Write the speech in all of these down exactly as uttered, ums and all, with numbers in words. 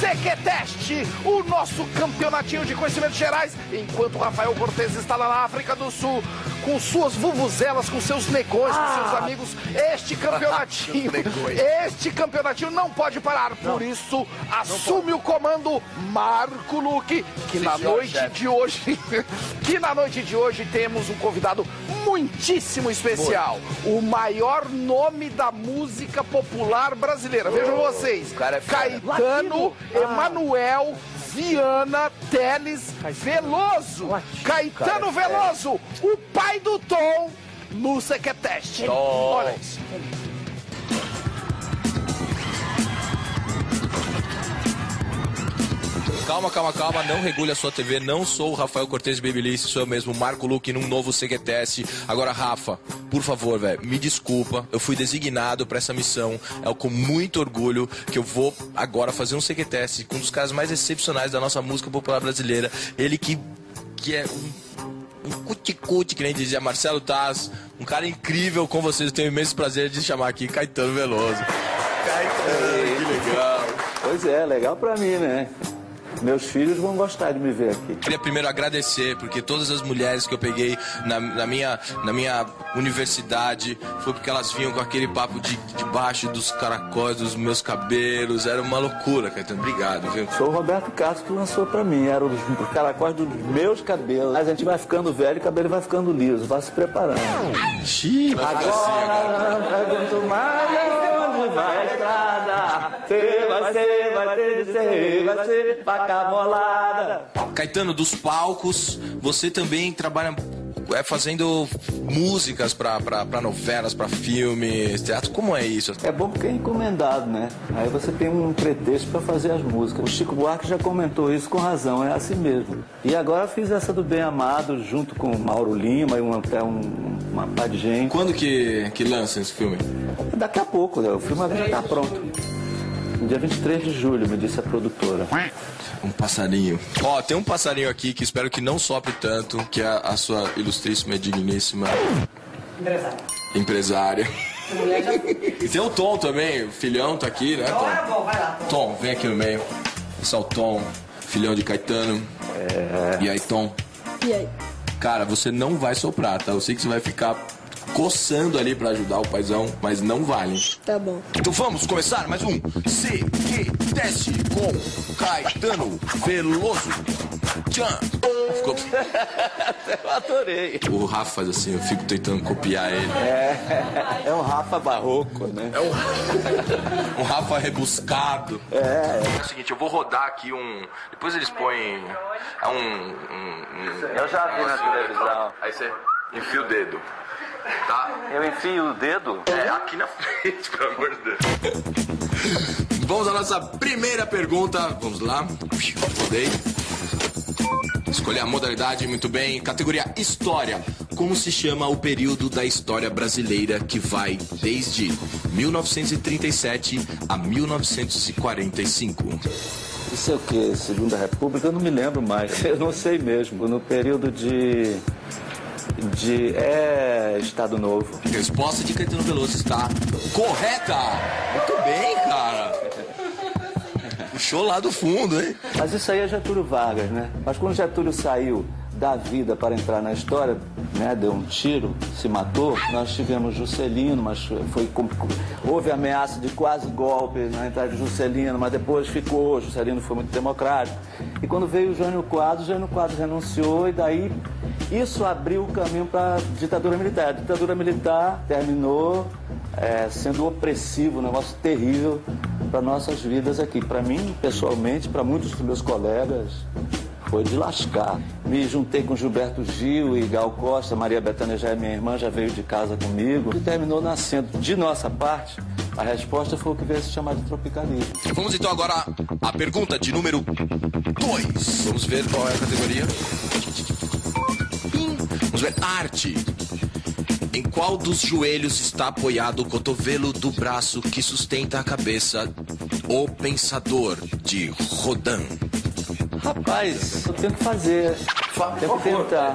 Sequeteste, o nosso campeonatinho de conhecimentos gerais, enquanto Rafael Cortez está lá na África do Sul, com suas vuvuzelas, com seus negões, ah. com seus amigos, este campeonatinho, este campeonatinho não pode parar, por não. isso assume o comando Marco Luque, que Sim, na noite chefe. de hoje, que na noite de hoje temos um convidado muitíssimo especial, Boa. o maior nome da música popular brasileira. Vejam oh, vocês, é Caetano Emanuel Viana Teles Veloso. Latino, Caetano cara, Veloso, é. o pai do Tom no Sequeteste. Olha isso. Calma, calma, calma, não regule a sua T V, não sou o Rafael Cortez Babyliss, sou eu mesmo, Marco Luque, num novo Sequeteste. Agora, Rafa, por favor, velho, me desculpa, eu fui designado pra essa missão, é com muito orgulho que eu vou agora fazer um Sequeteste com um dos caras mais excepcionais da nossa música popular brasileira, ele que, que é um... um cuticute, que nem dizia Marcelo Taz, um cara incrível com vocês, eu tenho imenso prazer de chamar aqui Caetano Veloso. Caetano, que legal. Pois é, legal pra mim, né? Meus filhos vão gostar de me ver aqui. Queria primeiro agradecer, porque todas as mulheres que eu peguei na, na, minha, na minha universidade foi porque elas vinham com aquele papo de debaixo dos caracóis dos meus cabelos. Era uma loucura, Caetano. Obrigado, viu? Sou o Roberto Castro que lançou pra mim. Era os caracóis dos meus cabelos. Mas a gente vai ficando velho e o cabelo vai ficando liso. Vai se preparando. Xiii, agora, pergunto mais onde vai a estrada. Você vai ser, vai ter de ser, vai ser vaca molada. Caetano, dos palcos, você também trabalha é, fazendo músicas pra, pra, pra novelas, pra filmes, teatro. Como é isso? É bom porque é encomendado, né? Aí você tem um pretexto pra fazer as músicas. O Chico Buarque já comentou isso com razão, é assim mesmo. E agora eu fiz essa do Bem Amado junto com o Mauro Lima e uma, um, uma pá de gente. Quando que, que lança esse filme? Daqui a pouco, né? O filme já tá pronto. No dia vinte e três de julho, me disse a produtora. Um passarinho. Ó, tem um passarinho aqui que espero que não sopre tanto, que é a sua ilustríssima e digníssima... Empresária. Empresária. E tem o Tom também, o filhão tá aqui, né, Tom? É bom, vai lá. Tom, vem aqui no meio. Esse é o Tom, filhão de Caetano. É... E aí, Tom? E aí? Cara, você não vai soprar, tá? Eu sei que você vai ficar... coçando ali pra ajudar o paizão, mas não vale. Tá bom. Então vamos começar mais um Sequeteste com Caetano Veloso. Tchan. Ficou... Eu adorei. O Rafa faz assim, eu fico tentando copiar ele. É, é um Rafa barroco, né? É um, um Rafa rebuscado. É, é. É o seguinte, eu vou rodar aqui um... Depois eles põem... É um... um, um... Eu já vi na televisão. Aí você enfia o dedo. Tá? Eu enfio o dedo? É, aqui na frente, pelo amor de Deus. Vamos à nossa primeira pergunta. Vamos lá. Rodei. Escolher a modalidade, muito bem. Categoria História. Como se chama o período da história brasileira que vai desde mil novecentos e trinta e sete a mil novecentos e quarenta e cinco? Isso é o quê? Segunda República? Eu não me lembro mais. Eu não sei mesmo. No período de... De... É... Estado Novo. Resposta de Caetano Veloso está correta! Muito bem, cara! Puxou lá do fundo, hein? Mas isso aí é Getúlio Vargas, né? Mas quando Getúlio saiu da vida para entrar na história, né, deu um tiro, se matou, nós tivemos Juscelino, mas foi houve ameaça de quase golpe na entrada de Juscelino, mas depois ficou, Juscelino foi muito democrático. E quando veio o Jânio Quadros, Jânio Quadros renunciou e daí isso abriu o caminho para a ditadura militar. A ditadura militar terminou é, sendo opressivo, um negócio terrível para nossas vidas aqui. Para mim, pessoalmente, para muitos dos meus colegas, foi de lascar. Me juntei com Gilberto Gil e Gal Costa, Maria Bethânia já é minha irmã, já veio de casa comigo. E terminou nascendo. De nossa parte, a resposta foi o que veio se chamar de tropicalismo. Vamos então agora à pergunta de número dois. Vamos ver qual é a categoria. Vamos ver arte. Em qual dos joelhos está apoiado o cotovelo do braço que sustenta a cabeça? O Pensador, de Rodin. Rapaz, eu tenho que fazer. Tenho que tentar.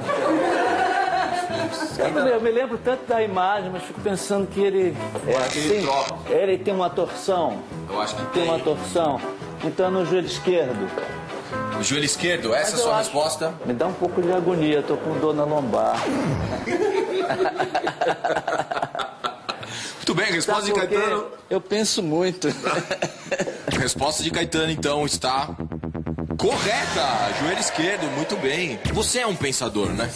Eu, eu me lembro tanto da imagem, mas fico pensando que ele é assim. Ele tem uma torção. Eu acho que tem. Tem uma torção. Então no joelho esquerdo. O joelho esquerdo, essa é a sua acho... resposta? Me dá um pouco de agonia, tô com dor na lombar. Muito bem, resposta de Caetano. Eu penso muito. Resposta de Caetano, então, está correta. Joelho esquerdo, muito bem. Você é um pensador, né?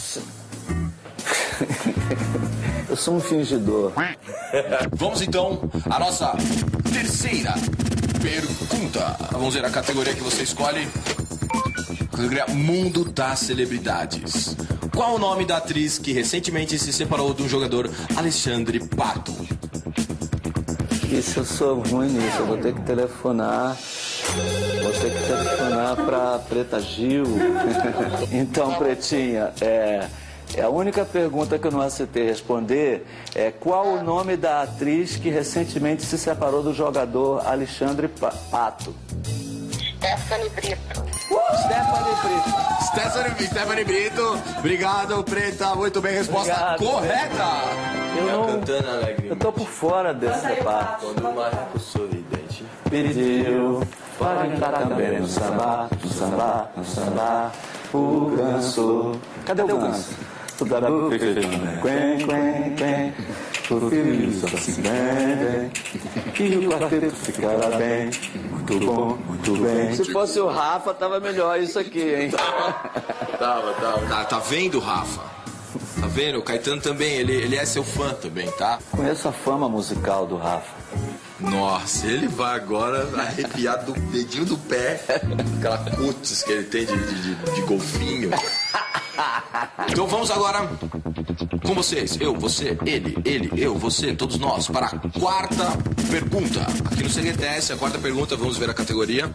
Eu sou um fingidor. Vamos, então, à nossa terceira pergunta. Vamos ver a categoria que você escolhe. Categoria Mundo das Celebridades. Qual o nome da atriz que recentemente se separou de um jogador, Alexandre Pato? Isso, eu sou ruim nisso, eu vou ter que telefonar, vou ter que telefonar pra Preta Gil. Então, Pretinha, é, é a única pergunta que eu não acertei responder é qual o nome da atriz que recentemente se separou do jogador Alexandre Pato? Stephanie Brito. Stephanie Brito. Stephanie, Stephanie Brito, obrigado, Preta, muito bem, resposta Obrigado. Correta. Eu não, cantando alegre. eu tô por fora desse reparto. Quando o marco sorridente Pediu para entrar também no samba, no samba, no samba, o ganso. Cadê o ganso? O da boca, quen, quen, quen, o filho assim bem, e o quarteto ficará bem, muito bom, muito bem. Se fosse o Rafa, tava melhor isso aqui, hein? Tava, tava. Tá, tá vendo, Rafa? Tá vendo? O Caetano também, ele, ele é seu fã também, tá? Conheço a fama musical do Rafa. Nossa, ele vai agora arrepiar do dedinho do pé, aquela cutis que ele tem de, de, de, de golfinho. Então vamos agora com vocês, eu, você, ele, ele, eu, você, todos nós, para a quarta pergunta. Aqui no C G T S, a quarta pergunta, vamos ver a categoria.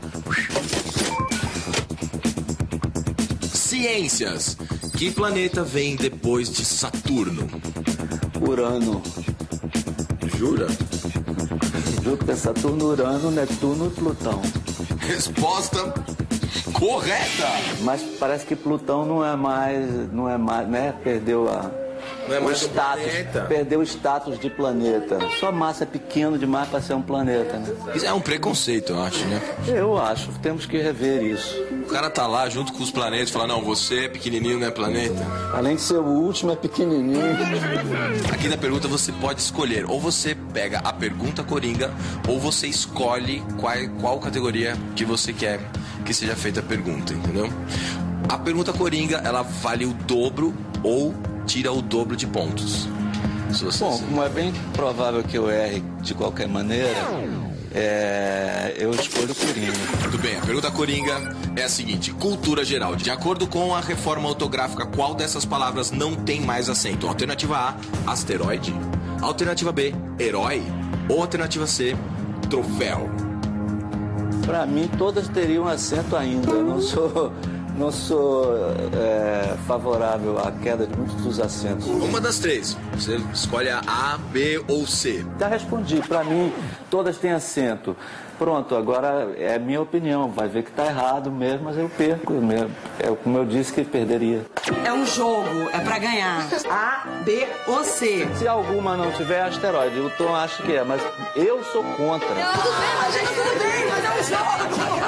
Ciências. Que planeta vem depois de Saturno? Urano. Jura? Júpiter, Saturno, Urano, Netuno e Plutão. Resposta correta! Mas parece que Plutão não é mais, não é mais, né? Perdeu a, não é mais o status, planeta. Perdeu o status de planeta. Sua massa é pequena demais para ser um planeta, né? Isso é um preconceito, eu acho, né? Eu acho, temos que rever isso. O cara tá lá junto com os planetas, fala, não, você é pequenininho, não é planeta. Além de ser o último, é pequenininho. Aqui na pergunta você pode escolher, ou você pega a pergunta coringa, ou você escolhe qual, qual categoria que você quer que seja feita a pergunta, entendeu? A pergunta coringa, ela vale o dobro ou tira o dobro de pontos. Se você Bom, assim. como é bem provável que eu erre de qualquer maneira, é, eu escolho o coringa. Tudo bem, a pergunta coringa é a seguinte: cultura geral. De acordo com a reforma ortográfica, qual dessas palavras não tem mais acento? Alternativa A, asteroide. Alternativa B, herói. Ou alternativa C, troféu. Pra mim, todas teriam acento ainda. Eu não sou, não sou é, favorável à queda de muitos dos acentos. Uma das três. Você escolhe a A, B ou C. Já respondi. Pra mim, todas têm acento. Pronto, agora é minha opinião. Vai ver que tá errado mesmo, mas eu perco mesmo. É como eu disse que perderia. É um jogo, é pra ganhar. A, B ou C. Se alguma não tiver, é asteroide. O Tom acha que é, mas eu sou contra. Tudo bem, a gente tudo bem, mas é um jogo.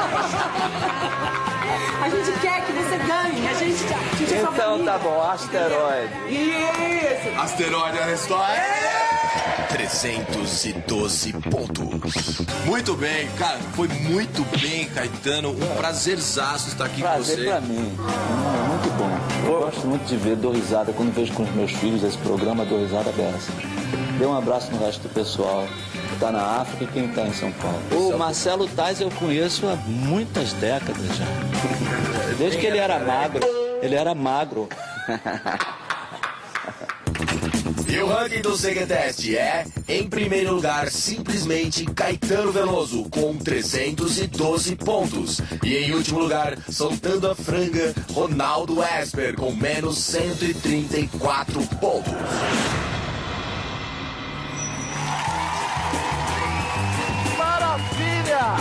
A gente quer que você ganhe. A gente, a gente é Então favorito. tá bom, asteroide. Isso. Asteroide, a resposta é trezentos e doze pontos. Muito bem, cara, foi muito bem, Caetano. Um prazerzaço estar aqui Prazer com você. pra mim. Hum, é muito bom. Eu gosto muito de ver, dou risada. Quando vejo com os meus filhos esse programa, dou risada dessa. Dê um abraço no resto do pessoal que tá na África e quem tá em São Paulo. O Marcelo Tais eu conheço há muitas décadas já. Desde que ele era magro. Ele era magro. E o ranking do C G Test é, em primeiro lugar, simplesmente Caetano Veloso, com trezentos e doze pontos. E em último lugar, soltando a franga, Ronaldo Esper, com menos cento e trinta e quatro pontos. Maravilha!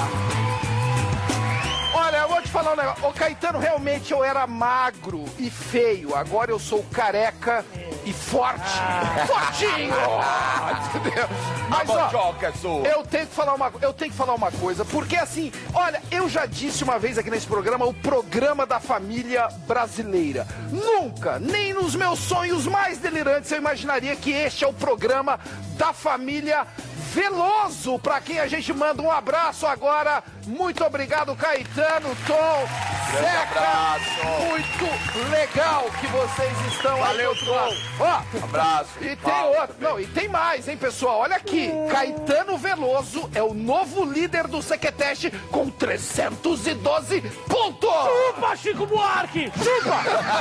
Olha, eu vou te falar um negócio. Ô, Caetano, realmente eu era magro e feio. Agora eu sou careca e forte. Ah. Fortinho! Entendeu? Mas, ó, eu tenho que falar uma, eu tenho que falar uma coisa, porque assim, olha, eu já disse uma vez aqui nesse programa, o programa da família brasileira. Nunca, nem nos meus sonhos mais delirantes, eu imaginaria que este é o programa da família Veloso, pra quem a gente manda um abraço agora. Muito obrigado, Caetano, Tom, Zeca. Muito legal que vocês estão aí. Valeu, Tom. Ó, abraço. E tem outro. Não, e tem mais, hein, pessoal? Olha aqui. Caetano Veloso é o novo líder do Sequeteste com trezentos e doze pontos. Chupa, Chico Buarque! Chupa!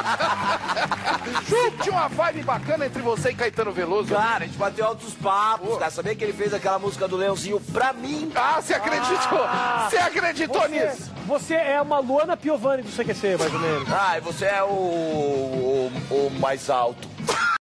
Chupa! Tinha uma vibe bacana entre você e Caetano Veloso. Cara, a gente bateu altos papos, cara. Sabia que ele fez aquela música do Leãozinho pra mim? Ah, você acreditou? Ah, você acreditou você, nisso? Você é uma Luana Piovani do C Q C, mais ou menos. Ah, e você é o, o, o mais alto.